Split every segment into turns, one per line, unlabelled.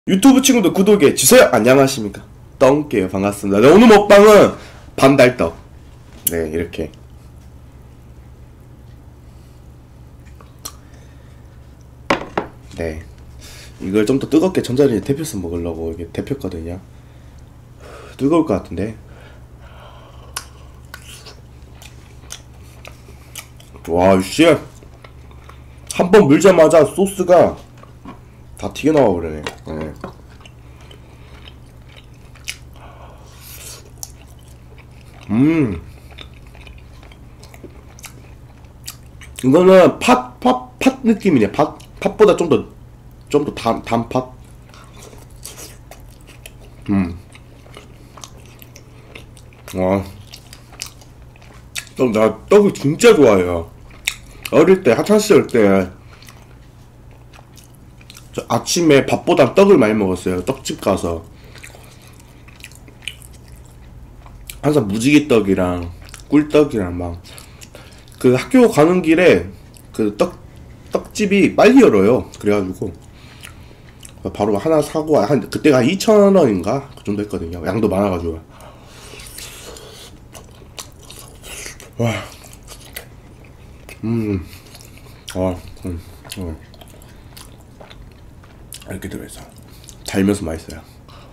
유튜브 친구들 구독해 주세요. 안녕하십니까, 떵게요. 반갑습니다. 네, 오늘 먹방은 반달떡. 네, 이렇게 네, 이걸 좀 더 뜨겁게 전자레인지 데펴서 먹으려고 이게 데폈거든요. 뜨거울 것 같은데. 와, 씨, 한번 물자마자 소스가 다 튀겨나와 버리네. 네. 이거는 팥 느낌이네. 팥보다 좀 더 단팥. 와, 나 떡을 진짜 좋아해요. 어릴 때, 학창시절 때, 저 아침에 밥보다 떡을 많이 먹었어요. 떡집 가서. 항상 무지개떡이랑 꿀떡이랑 막, 그 학교 가는 길에 그 떡집이 빨리 열어요. 그래가지고 바로 하나 사고, 그때가 한 2,000원인가? 그 정도 했거든요. 양도 많아가지고. 와. 이렇게 들어있어. 달면서 맛있어요.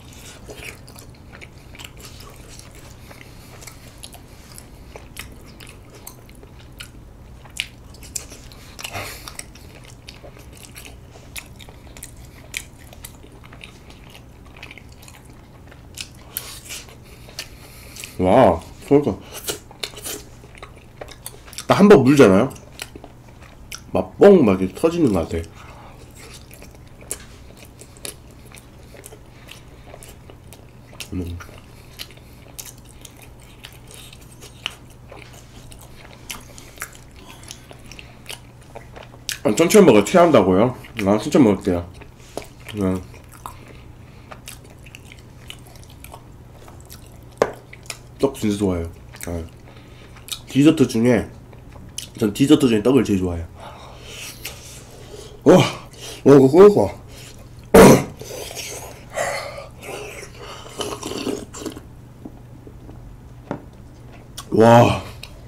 와, 그러니까 딱 한 번 물잖아요. 막 뻥 막 이렇게 터지는 것 같아. 천천히 먹어. 취한다고요? 난 천천히 먹을게요. 떡 진짜 좋아해요. 디저트 중에, 전 디저트 중에 떡을 제일 좋아해요. 이거 끓여. 와.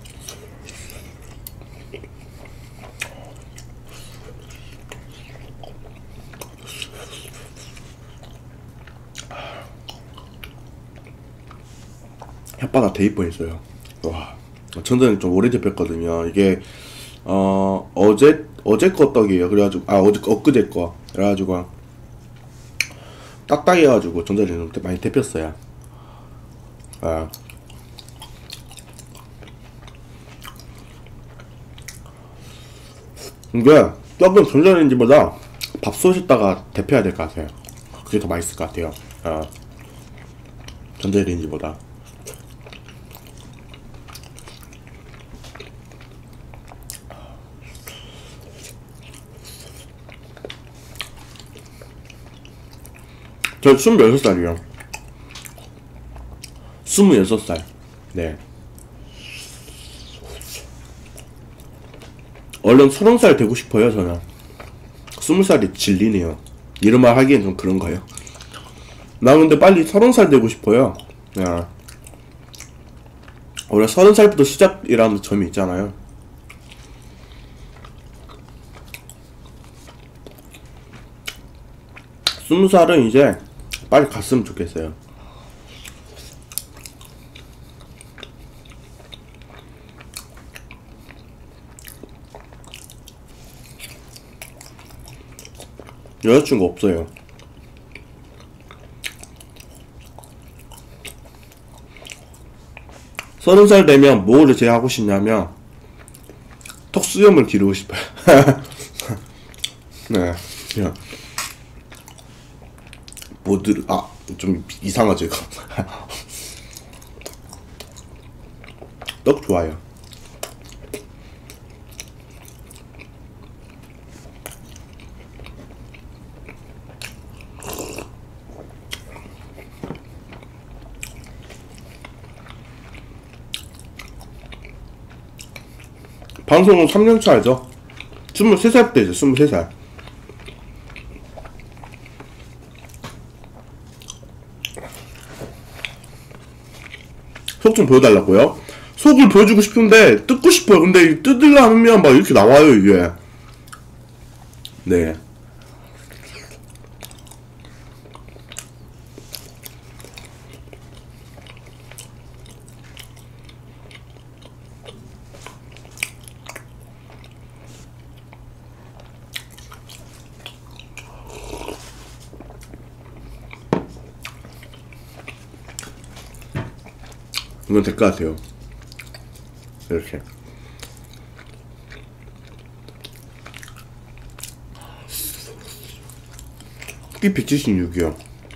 혓바닥 대입 뻔했어요. 와. 전자는 좀 오래 데폈거든요. 이게, 어제 거 떡이에요. 그래가지고, 엊그제 거. 그래가지고, 딱딱해가지고, 전자레인지 좀 많이 데폈어요. 이게, 떡은 전자레인지보다 밥솥에다가 데펴야 될 것 같아요. 그게 더 맛있을 것 같아요. 전자레인지보다. 저 26살이요. 26살. 네. 얼른 30살 되고 싶어요, 저는. 20살이 질리네요. 이런 말 하기엔 좀 그런 거예요. 나 근데 빨리 30살 되고 싶어요. 야. 원래 30살부터 시작이라는 점이 있잖아요. 20살은 이제 빨리 갔으면 좋겠어요. 여자친구 없어요. 서른 살 되면 뭐를 제일 하고 싶냐면 턱수염을 기르고 싶어요. 네. 그냥 좀 이상하죠 이거. 떡 좋아요. 방송은 3년 차죠. 23살 때죠. 23살. 속 좀 보여달라고요? 속을 보여주고 싶은데 뜯고 싶어요. 근데 뜯으려 하면 막 이렇게 나와요 이게. 네. 이건 될 것 같아요. 이렇게. 이 176이요.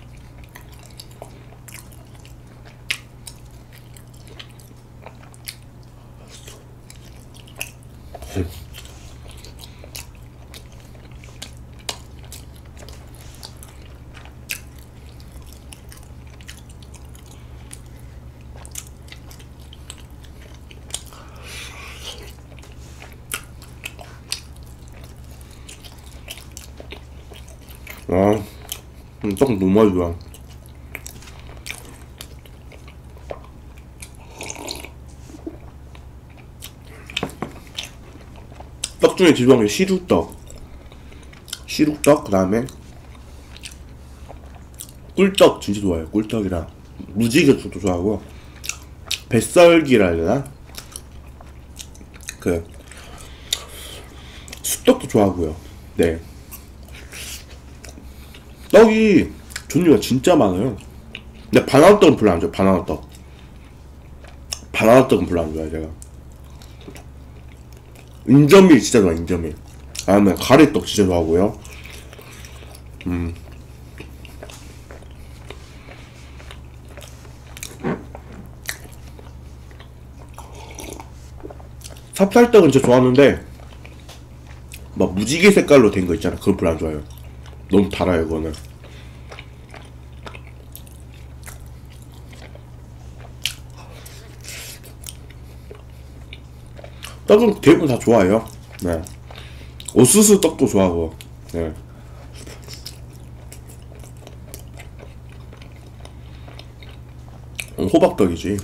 와, 떡 너무 맛있어. 떡 중에 제일 좋아하는 게 시루떡. 시루떡, 그 다음에 꿀떡 진짜 좋아해요. 꿀떡이랑 무지개떡도 좋아하고, 뱃썰기라 해야 되나? 그 쑥떡도 좋아하고요. 네. 떡이 종류가 진짜 많아요. 근데 바나나떡은 별로 안 좋아요. 바나나떡. 바나나떡은 별로 안 좋아해요 제가. 인절미 진짜 좋아요. 인절미. 다음에 가래떡 진짜 좋아하고요. 찹쌀떡은 진짜 좋아하는데 막 무지개 색깔로 된 거 있잖아. 그건 별로 안 좋아해요. 너무 달아요 그거는. 떡은 대부분 다 좋아해요. 네. 오수수 떡도 좋아하고. 네. 호박떡이지.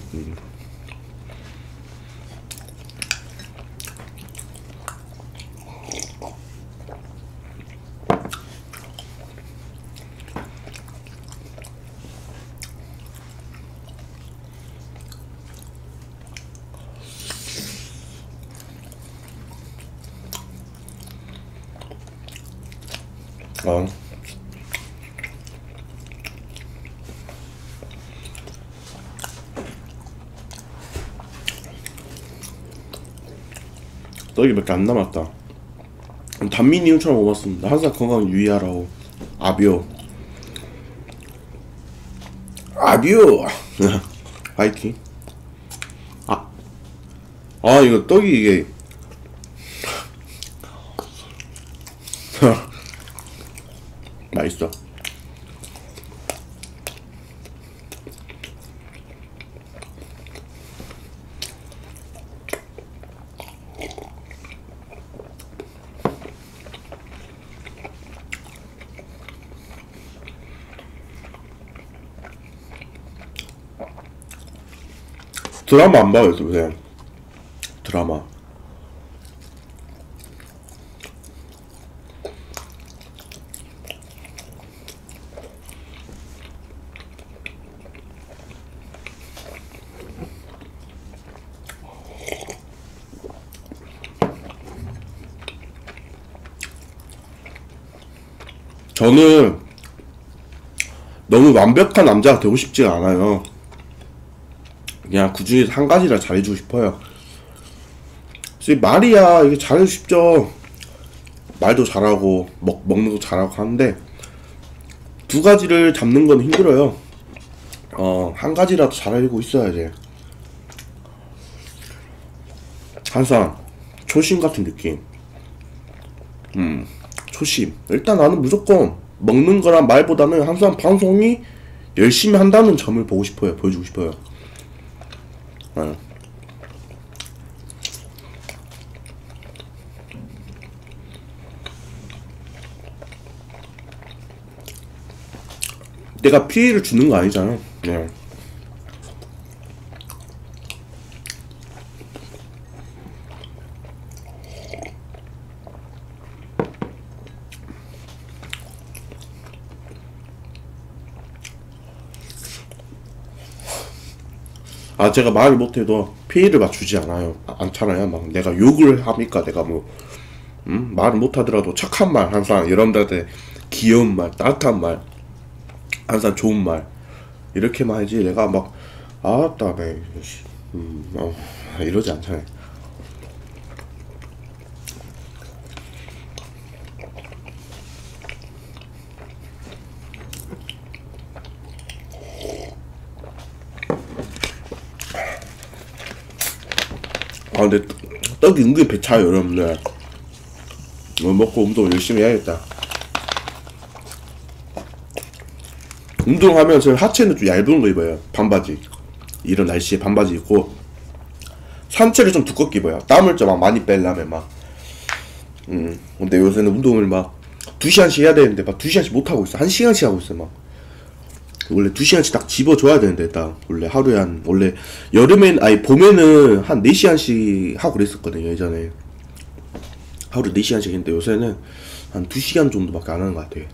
어. 떡이 몇 개 안 남았다. 단민이음처럼 먹었습니다. 항상 건강 유의하라고. 아비오. 아비오. 파이팅. 이거 떡이 이게 맛있어. 드라마 안 봐요 요새. 드라마. 저는 너무 완벽한 남자가 되고 싶지가 않아요. 그냥 그 중에서 한 가지라 잘해주고 싶어요. 그래서 말이야 이게 잘해주고 싶죠. 말도 잘하고 먹는 거 잘하고 하는데 두 가지를 잡는 건 힘들어요. 한 가지라도 잘하고 있어야지. 항상 초심 같은 느낌. 초심. 일단 나는 무조건 먹는 거랑 말보다는 항상 방송이 열심히 한다는 점을 보고 싶어요. 보여주고 싶어요. 내가 피해를 주는 거 아니잖아. 네. 제가 말을 못해도 피해를 막 주지 않잖아요. 막 내가 욕을 합니까? 내가 뭐, 말을 못하더라도 착한 말, 항상 여러분들한테 귀여운 말, 따뜻한 말, 항상 좋은 말, 이렇게만 하지. 내가 막, 네, 이러지 않잖아요. 근데 떡이 은근히 배 차요, 여러분들. 뭐 먹고 운동 열심히 해야겠다. 운동하면서 하체는 좀 얇은 거 입어요. 반바지. 이런 날씨에 반바지 입고 상체를 좀 두껍게 입어요. 땀을 좀 많이 빼려면 막. 근데 요새는 운동을 막 2시간씩 해야 되는데 막 2시간씩 못 하고 있어. 1시간씩 하고 있어 막. 원래 2시간씩 딱 집어줘야 되는데 딱 원래 하루에 원래 봄에는 한 4시간씩 하고 그랬었거든요. 예전에 하루 4시간씩 했는데 요새는 한 2시간 정도밖에 안 하는 것 같아요.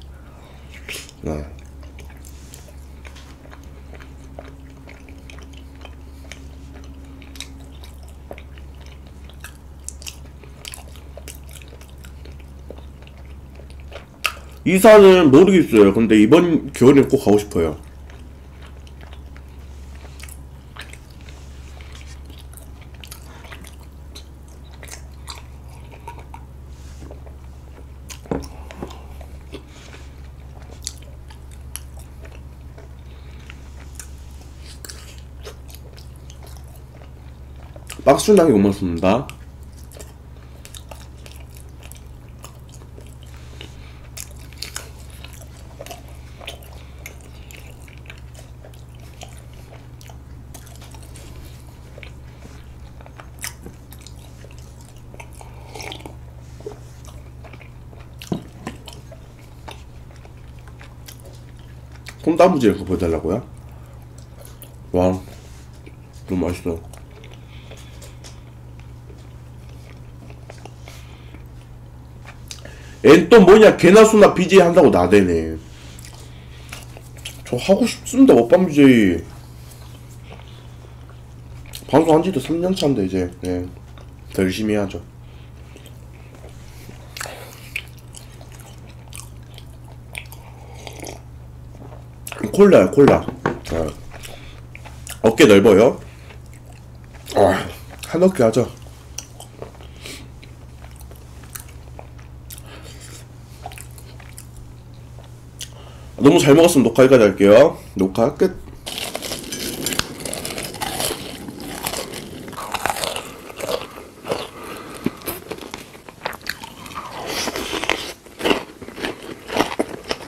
이사는 모르겠어요. 근데 이번 겨울에 꼭 가고 싶어요. 박수당이 고맙습니다. 콩다무지를 그거 보여달라고요? 와, 너무 맛있어. 얜 또 뭐냐, 개나 소나 BJ 한다고 나대네. 저 하고 싶습니다, 먹방 BJ. 방송 한 지도 3년 차인데, 이제, 네. 더 열심히 해야죠. 콜라요, 콜라. 어깨 넓어요. 한 어깨 하죠. 너무 잘 먹었으면 녹화 여기까지 할게요. 녹화 끝.